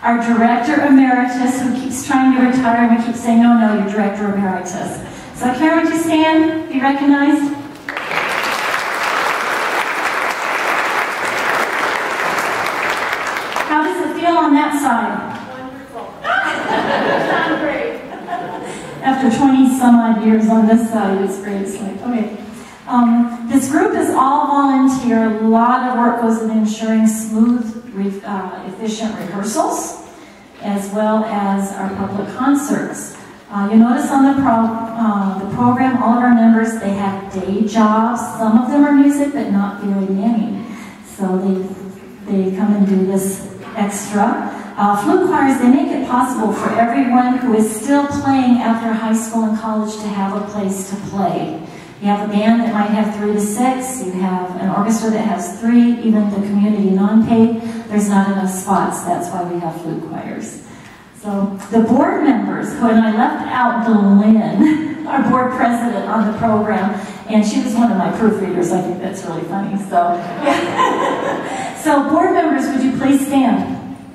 our Director Emeritus, who keeps trying to retire, and we keep saying, no, no, you're Director Emeritus. So Karen, would you stand, be recognized? How does it feel on that side? Wonderful. You sound great. After 20 some odd years on this side, it's great. It's like, okay. This group is all volunteer. A lot of work goes into ensuring smooth, efficient rehearsals, as well as our public concerts. You'll notice on the program, all of our members, they have day jobs. Some of them are music, but not very many. So they come and do this extra. Flute choirs, they make it possible for everyone who is still playing after high school and college to have a place to play. You have a band that might have 3 to 6, you have an orchestra that has 3, even the community non-paid, there's not enough spots, that's why we have flute choirs. So the board members, and I left out Lynn, our board president on the program, and she was one of my proofreaders. I think that's really funny. So, so board members, would you please stand?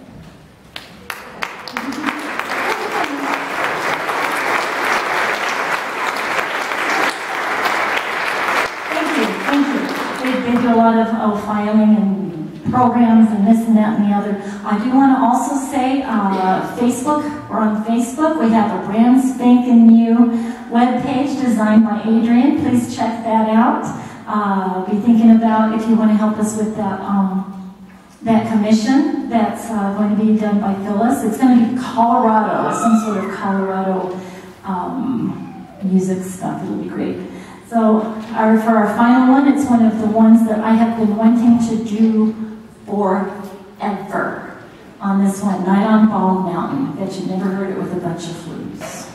They do a lot of filing and programs and this and that and the other. I do want to also say Facebook. We're on Facebook. We have a brand spanking new webpage designed by Adrian. Please check that out. Be thinking about if you want to help us with that that commission that's going to be done by Phyllis. It's going to be Colorado, some sort of Colorado music stuff. It'll be great. So for our final one, it's one of the ones that I have been wanting to do forever on this one, Night on Bald Mountain. Bet you never heard it with a bunch of flutes.